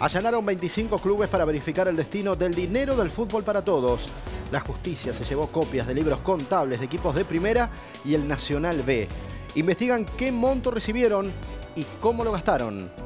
Allanaron 25 clubes para verificar el destino del dinero del fútbol para todos. La justicia se llevó copias de libros contables de equipos de primera y el Nacional B. Investigan qué monto recibieron y cómo lo gastaron.